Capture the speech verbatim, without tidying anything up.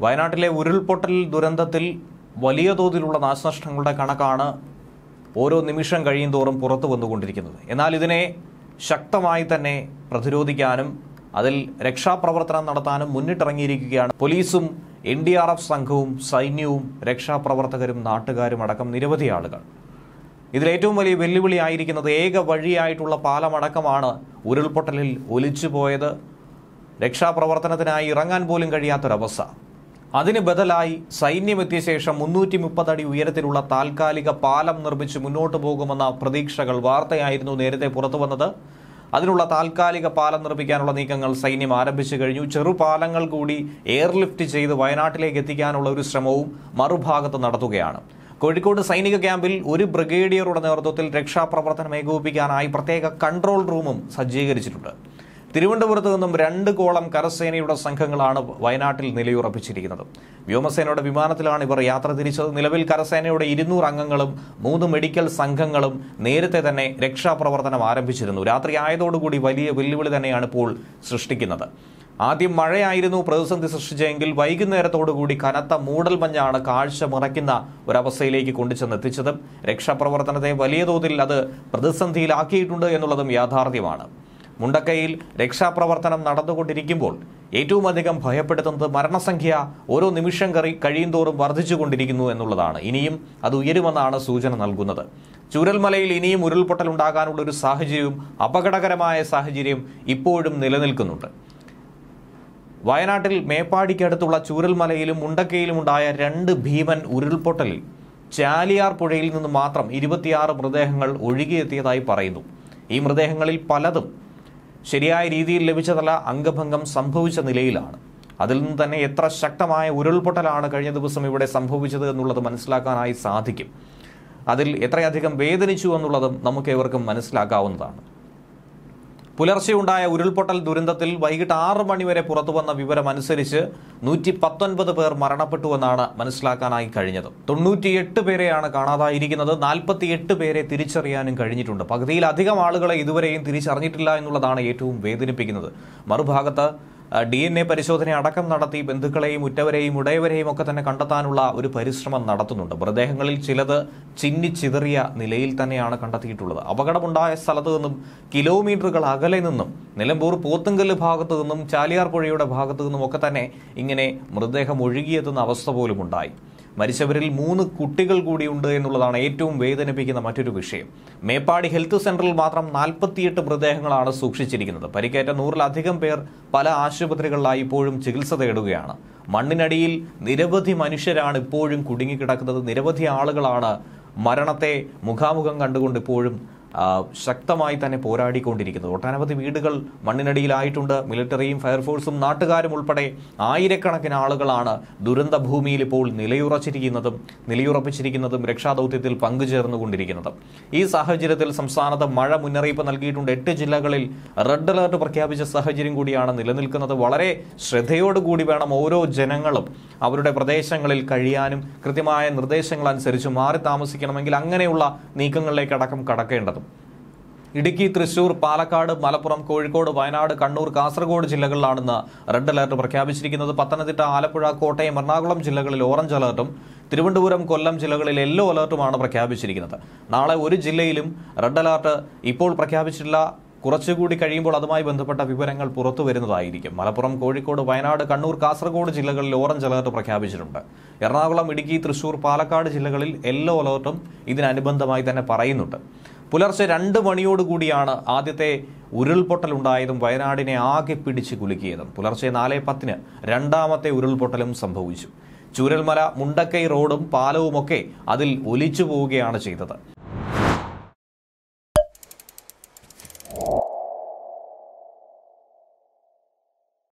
വയനാട്ടിലെ ഉരുൾപൊട്ടൽ ദുരന്തത്തിൽ വലിയ തോതിലുള്ള നാശനഷ്ടങ്ങളുടെ കണക്കാണ് ഓരോ നിമിഷം കഴിയുന്തോറും പുറത്തു വന്നുകൊണ്ടിരിക്കുന്നത്. എന്നാൽ ഇതിനെ ശക്തമായി തന്നെ പ്രതിരോധിക്കാനും അതിൽ രക്ഷാപ്രവർത്തനം നടത്താനും മുന്നിട്ടിറങ്ങിയിരിക്കുകയാണ് പോലീസും എൻ ഡി ആർ എഫ് സംഘവും സൈന്യവും രക്ഷാപ്രവർത്തകരും നാട്ടുകാരും അടക്കം നിരവധി ആളുകൾ. ഇതിലേറ്റവും വലിയ വെല്ലുവിളിയായിരിക്കുന്നത് ഏക വഴിയായിട്ടുള്ള പാലമടക്കമാണ് ഉരുൾപൊട്ടലിൽ ഒലിച്ചുപോയത്. രക്ഷാപ്രവർത്തനത്തിനായി ഇറങ്ങാൻ പോലും കഴിയാത്തൊരവസ്ഥ. അതിന് ബദലായി സൈന്യമെത്തിയ ശേഷം മുന്നൂറ്റി മുപ്പതടി ഉയരത്തിലുള്ള താൽക്കാലിക പാലം നിർമ്മിച്ച് മുന്നോട്ട് പോകുമെന്ന പ്രതീക്ഷകൾ വാർത്തയായിരുന്നു നേരത്തെ പുറത്തു വന്നത്. അതിനുള്ള താൽക്കാലിക പാലം നിർമ്മിക്കാനുള്ള നീക്കങ്ങൾ സൈന്യം ആരംഭിച്ചു കഴിഞ്ഞു. ചെറുപാലങ്ങൾ കൂടി എയർലിഫ്റ്റ് ചെയ്ത് വയനാട്ടിലേക്ക് എത്തിക്കാനുള്ള ഒരു ശ്രമവും മറുഭാഗത്ത് നടത്തുകയാണ്. കോഴിക്കോട് സൈനിക ക്യാമ്പിൽ ഒരു ബ്രിഗേഡിയറുടെ നേതൃത്വത്തിൽ രക്ഷാപ്രവർത്തനം ഏകോപിപ്പിക്കാനായി പ്രത്യേക കൺട്രോൾ റൂമും സജ്ജീകരിച്ചിട്ടുണ്ട്. തിരുവനന്തപുരത്ത് നിന്നും രണ്ട് കോളം കരസേനയുടെ സംഘങ്ങളാണ് വയനാട്ടിൽ നിലയുറപ്പിച്ചിരിക്കുന്നത്. വ്യോമസേനയുടെ വിമാനത്തിലാണ് ഇവർ യാത്ര തിരിച്ചത്. നിലവിൽ കരസേനയുടെ ഇരുന്നൂറ് അംഗങ്ങളും മൂന്ന് മെഡിക്കൽ സംഘങ്ങളും നേരത്തെ തന്നെ രക്ഷാപ്രവർത്തനം ആരംഭിച്ചിരുന്നു. രാത്രി ആയതോടുകൂടി വലിയ വെല്ലുവിളി തന്നെയാണ് ഇപ്പോൾ സൃഷ്ടിക്കുന്നത്. ആദ്യം മഴയായിരുന്നു പ്രതിസന്ധി സൃഷ്ടിച്ചെങ്കിൽ വൈകുന്നേരത്തോടുകൂടി കനത്ത മൂടൽമഞ്ഞാണ് കാഴ്ച മറയ്ക്കുന്ന ഒരവസ്ഥയിലേക്ക് കൊണ്ടുചെന്നെത്തിച്ചത്. രക്ഷാപ്രവർത്തനത്തെ വലിയ തോതിൽ അത് പ്രതിസന്ധിയിലാക്കിയിട്ടുണ്ട് എന്നുള്ളതും യാഥാർത്ഥ്യമാണ്. മുണ്ടക്കയിൽ രക്ഷാപ്രവർത്തനം നടന്നുകൊണ്ടിരിക്കുമ്പോൾ ഏറ്റവും അധികം ഭയപ്പെടുത്തുന്നത് മരണസംഖ്യ ഓരോ നിമിഷം കഴിയുന്തോറും വർദ്ധിച്ചുകൊണ്ടിരിക്കുന്നു എന്നുള്ളതാണ്. ഇനിയും അത് ഉയരുമെന്നാണ് സൂചന നൽകുന്നത്. ചൂരൽമലയിൽ ഇനിയും ഉരുൾപൊട്ടൽ ഉണ്ടാകാനുള്ള ഒരു സാഹചര്യവും അപകടകരമായ സാഹചര്യം ഇപ്പോഴും നിലനിൽക്കുന്നുണ്ട്. വയനാട്ടിൽ മേപ്പാടിക്കടുത്തുള്ള ചൂരൽമലയിലും മുണ്ടക്കയിലും ഉണ്ടായ രണ്ട് ഭീമൻ ഉരുൾപൊട്ടലിൽ ചാലിയാർ പുഴയിൽ നിന്ന് മാത്രം ഇരുപത്തിയാറ് മൃതദേഹങ്ങൾ ഒഴുകിയെത്തിയതായി പറയുന്നു. ഈ മൃതദേഹങ്ങളിൽ പലതും ശരിയായ രീതിയിൽ ലഭിച്ചതല്ല, അംഗഭംഗം സംഭവിച്ച നിലയിലാണ്. അതിൽ നിന്ന് തന്നെ എത്ര ശക്തമായ ഉരുൾപൊട്ടലാണ് കഴിഞ്ഞ ദിവസം ഇവിടെ സംഭവിച്ചത് എന്നുള്ളത് മനസ്സിലാക്കാനായി സാധിക്കും. അതിൽ എത്രയധികം വേദനിച്ചു എന്നുള്ളതും നമുക്കേവർക്കും മനസ്സിലാക്കാവുന്നതാണ്. പുലർച്ചെയുണ്ടായ ഉരുൾപൊട്ടൽ ദുരന്തത്തിൽ വൈകിട്ട് ആറ് മണിവരെ പുറത്തുവന്ന വിവരം അനുസരിച്ച് നൂറ്റി പത്തൊൻപത് പേർ മരണപ്പെട്ടുവെന്നാണ് മനസ്സിലാക്കാനായി കഴിഞ്ഞത്. തൊണ്ണൂറ്റിയെട്ട് പേരെയാണ് കാണാതായിരിക്കുന്നത്. നാൽപ്പത്തിയെട്ട് പേരെ തിരിച്ചറിയാനും കഴിഞ്ഞിട്ടുണ്ട്. പകുതിയിലധികം ആളുകളെ ഇതുവരെയും തിരിച്ചറിഞ്ഞിട്ടില്ല എന്നുള്ളതാണ് ഏറ്റവും വേദനിപ്പിക്കുന്നത്. മറുഭാഗത്ത് ഡി എൻ എ പരിശോധന അടക്കം നടത്തി ബന്ധുക്കളെയും ഉറ്റവരെയും ഉടയവരെയും ഒക്കെ തന്നെ കണ്ടെത്താനുള്ള ഒരു പരിശ്രമം നടത്തുന്നുണ്ട്. മൃതദേഹങ്ങളിൽ ചിലത് ചിന്നിച്ചിതറിയ നിലയിൽ തന്നെയാണ് കണ്ടെത്തിയിട്ടുള്ളത്. അപകടമുണ്ടായ സ്ഥലത്ത് നിന്നും കിലോമീറ്ററുകൾ അകലെ നിന്നും നിലമ്പൂർ പോത്തുങ്കല്ല് ഭാഗത്തു നിന്നും ചാലിയാർ പുഴയുടെ ഭാഗത്തു നിന്നും ഒക്കെ തന്നെ ഇങ്ങനെ മൃതദേഹം ഒഴുകിയെത്തുന്ന അവസ്ഥ പോലും ഉണ്ടായി. മരിച്ചവരിൽ മൂന്ന് കുട്ടികൾ കൂടിയുണ്ട് എന്നുള്ളതാണ് ഏറ്റവും വേദനിപ്പിക്കുന്ന മറ്റൊരു വിഷയം. മേപ്പാടി ഹെൽത്ത് സെന്ററിൽ മാത്രം നാൽപ്പത്തിയെട്ട് മൃതദേഹങ്ങളാണ് സൂക്ഷിച്ചിരിക്കുന്നത്. പരിക്കേറ്റ നൂറിലധികം പേർ പല ആശുപത്രികളിലായി ഇപ്പോഴും ചികിത്സ തേടുകയാണ്. മണ്ണിനടിയിൽ നിരവധി മനുഷ്യരാണ് ഇപ്പോഴും കുടുങ്ങിക്കിടക്കുന്നത്. നിരവധി ആളുകളാണ് മരണത്തെ മുഖാമുഖം കണ്ടുകൊണ്ട് ഇപ്പോഴും ശക്തമായി തന്നെ പോരാടിക്കൊണ്ടിരിക്കുന്നത്. ഒട്ടനവധി വീടുകൾ മണ്ണിനടിയിലായിട്ടുണ്ട്. മിലിറ്ററിയും ഫയർഫോഴ്സും നാട്ടുകാരും ഉൾപ്പെടെ ആയിരക്കണക്കിന് ആളുകളാണ് ദുരന്ത ഭൂമിയിൽ ഇപ്പോൾ നിലയുറച്ചിരിക്കുന്നതും നിലയുറപ്പിച്ചിരിക്കുന്നതും രക്ഷാദൌത്യത്തിൽ പങ്കുചേർന്നുകൊണ്ടിരിക്കുന്നതും. ഈ സാഹചര്യത്തിൽ സംസ്ഥാനത്ത് മഴ മുന്നറിയിപ്പ് നൽകിയിട്ടുണ്ട്. എട്ട് ജില്ലകളിൽ റെഡ് അലർട്ട് പ്രഖ്യാപിച്ച സാഹചര്യം കൂടിയാണ് നിലനിൽക്കുന്നത്. വളരെ ശ്രദ്ധയോടുകൂടി വേണം ഓരോ ജനങ്ങളും അവരുടെ പ്രദേശങ്ങളിൽ കഴിയാനും കൃത്യമായ നിർദ്ദേശങ്ങൾ അനുസരിച്ച് മാറി താമസിക്കണമെങ്കിൽ അങ്ങനെയുള്ള നീക്കങ്ങളിലേക്കടക്കം കടക്കേണ്ടത്. ഇടുക്കി, തൃശൂർ, പാലക്കാട്, മലപ്പുറം, കോഴിക്കോട്, വയനാട്, കണ്ണൂർ, കാസർഗോഡ് ജില്ലകളിലാണെന്ന് റെഡ് അലർട്ട് പ്രഖ്യാപിച്ചിരിക്കുന്നത്. പത്തനംതിട്ട, ആലപ്പുഴ, കോട്ടയം, എറണാകുളം ജില്ലകളിൽ ഓറഞ്ച് അലർട്ടും തിരുവനന്തപുരം, കൊല്ലം ജില്ലകളിൽ യെല്ലോ അലർട്ടുമാണ് പ്രഖ്യാപിച്ചിരിക്കുന്നത്. നാളെ ഒരു ജില്ലയിലും റെഡ് അലർട്ട് ഇപ്പോൾ പ്രഖ്യാപിച്ചിട്ടില്ല. കുറച്ചുകൂടി കഴിയുമ്പോൾ അതുമായി ബന്ധപ്പെട്ട വിവരങ്ങൾ പുറത്തു വരുന്നതായിരിക്കും. മലപ്പുറം, കോഴിക്കോട്, വയനാട്, കണ്ണൂർ, കാസർഗോഡ് ജില്ലകളിൽ ഓറഞ്ച് അലർട്ട് പ്രഖ്യാപിച്ചിട്ടുണ്ട്. എറണാകുളം, ഇടുക്കി, തൃശൂർ, പാലക്കാട് ജില്ലകളിൽ യെല്ലോ അലർട്ടും ഇതിനനുബന്ധമായി തന്നെ പറയുന്നുണ്ട്. പുലർച്ചെ രണ്ട് മണിയോടുകൂടിയാണ് ആദ്യത്തെ ഉരുൾപൊട്ടൽ ഉണ്ടായതും വയനാടിനെ ആകെ പിടിച്ച് കുലുക്കിയതും. പുലർച്ചെ നാല് പത്തിന് രണ്ടാമത്തെ ഉരുൾപൊട്ടലും സംഭവിച്ചു. ചൂരൽമല, മുണ്ടക്കൈ റോഡും പാലവുമൊക്കെ അതിൽ ഒലിച്ചു പോവുകയാണ് ചെയ്തത്.